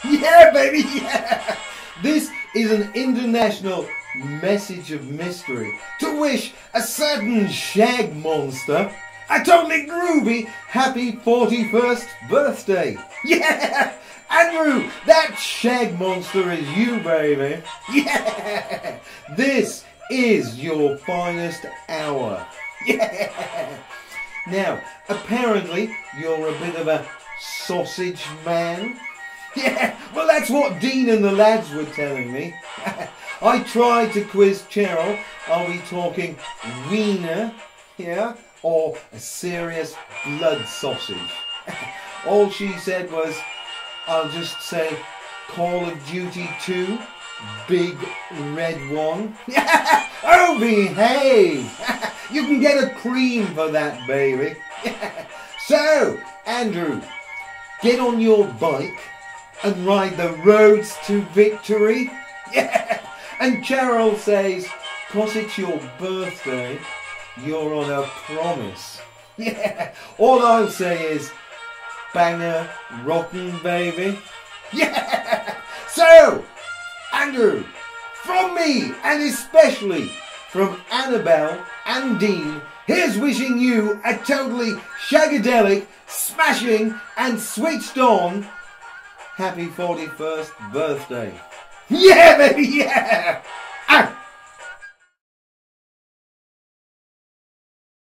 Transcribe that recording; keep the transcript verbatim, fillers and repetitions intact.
Yeah, baby, yeah! This is an international message of mystery to wish a certain shag monster a totally groovy happy forty-first birthday. Yeah! Andrew, that shag monster is you, baby. Yeah! This is your finest hour. Yeah! Now, apparently you're a bit of a sausage man. Yeah, well that's what Dean and the lads were telling me. I tried to quiz Cheryl, are we talking wiener, yeah, or a serious blood sausage? All she said was, I'll just say Call of Duty two, Big Red One. Oh, behave! You can get a cream for that, baby. So, Andrew, get on your bike and ride the roads to victory. Yeah. And Cheryl says, cause it's your birthday, you're on a promise. Yeah. All I'll say is, banger rockin', baby. Yeah. So, Andrew, from me and especially from Annabelle and Dean, here's wishing you a totally shagadelic, smashing and switched on happy forty-first birthday. Yeah, baby, yeah! Ah.